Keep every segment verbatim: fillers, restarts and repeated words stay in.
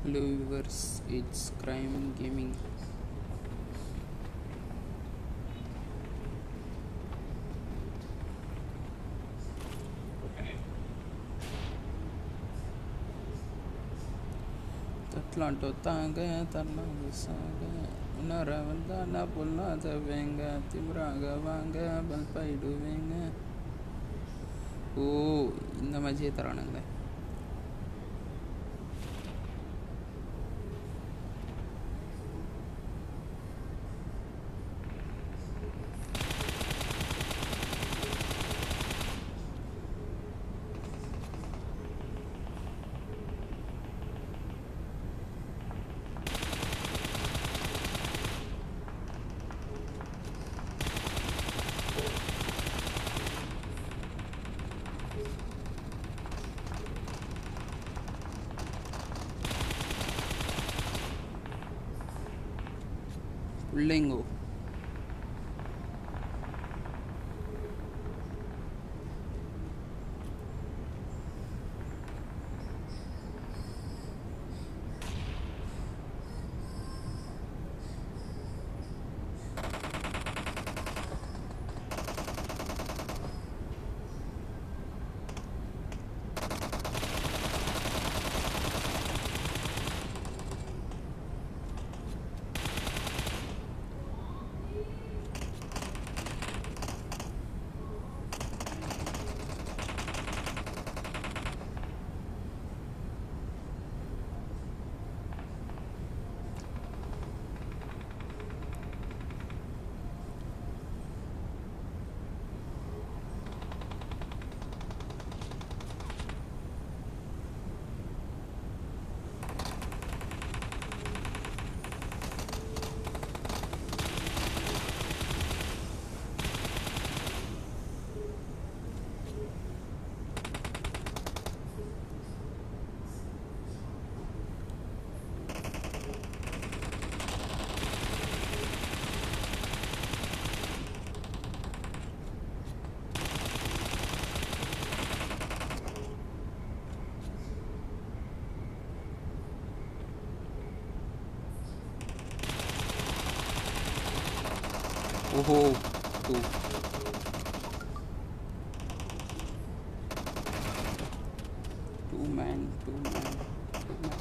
Hello viewers, it's Crime Gaming. தட்லாண்டோ தாங்க தரலாங்க சாங்க உணர வந்தா நான் பொல்லாதவேங்க திமிராக வாங்க பல்பாயிடுவேங்க. ஓ, இந்த மாதிரியே தரானுங்களே. பிள்ளைங்கோ ஓஹோ டூ டூ மேன் டூ மேன் டூ மேன்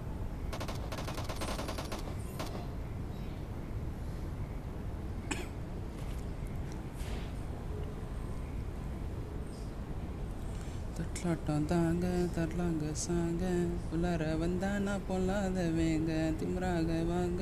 தட்லாட்டம் தாங்க தரலாங்க சாங்க உள்ளார வந்தா நான் பொல்லாதவேங்க திமிராக வாங்க.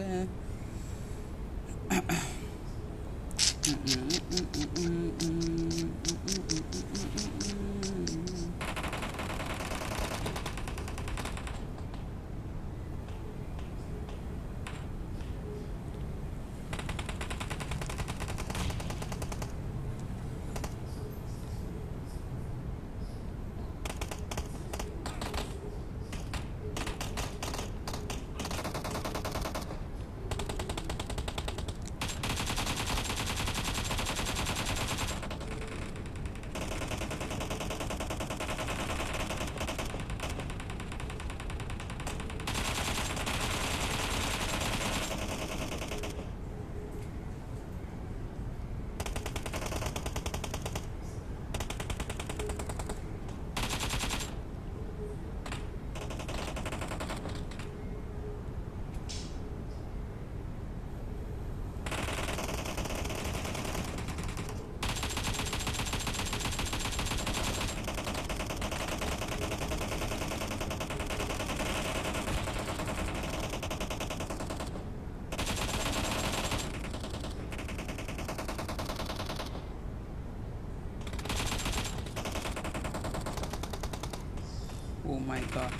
ஓ மை காட்,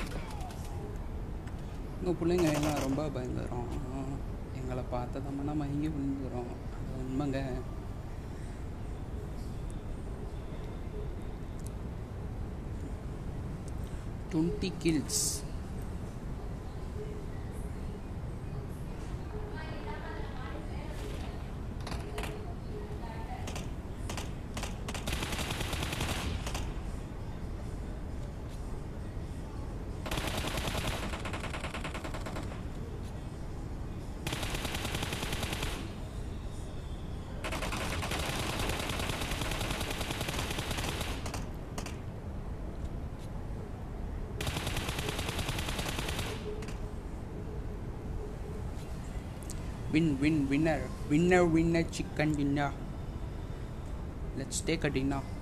உங்கள் பிள்ளைங்க எல்லாம் ரொம்ப பயந்துடும். எங்களை பார்த்ததம்னா மயங்கி விழுந்துடும். அது உண்மைங்க. Twenty kills. Win win winner winner winner chicken dinner. Let's take a dinner.